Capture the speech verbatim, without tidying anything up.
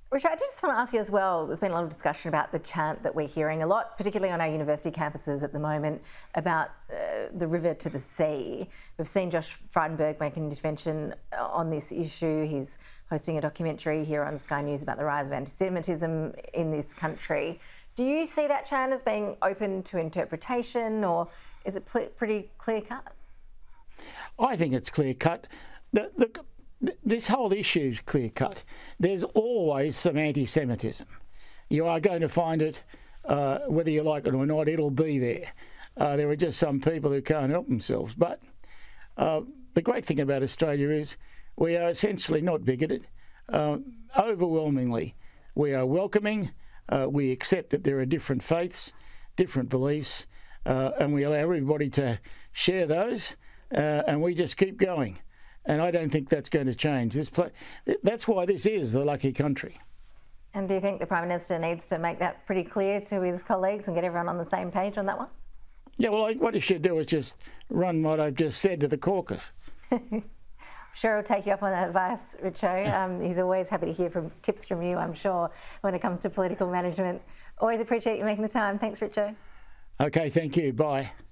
Richard, I just want to ask you as well, there's been a lot of discussion about the chant that we're hearing a lot, particularly on our university campuses at the moment, about uh, the river to the sea. We've seen Josh Frydenberg make an intervention on this issue. He's hosting a documentary here on Sky News about the rise of anti-Semitism in this country. Do you see that chant as being open to interpretation, or is it pretty clear-cut? I think it's clear-cut. The, the, This whole issue is clear-cut. There's always some anti-Semitism. You are going to find it, uh, whether you like it or not, it'll be there. Uh, there are just some people who can't help themselves. But uh, the great thing about Australia is we are essentially not bigoted. Uh, overwhelmingly, we are welcoming. Uh, we accept that there are different faiths, different beliefs, uh, and we allow everybody to share those, uh, and we just keep going. And I don't think that's going to change. This play, that's why this is the lucky country. And do you think the Prime Minister needs to make that pretty clear to his colleagues and get everyone on the same page on that one? Yeah, well, what he should do is just run what I've just said to the caucus. I'm sure he'll take you up on that advice, Richo. Um, he's always happy to hear from tips from you, I'm sure, when it comes to political management. Always appreciate you making the time. Thanks, Richo. Okay, thank you. Bye.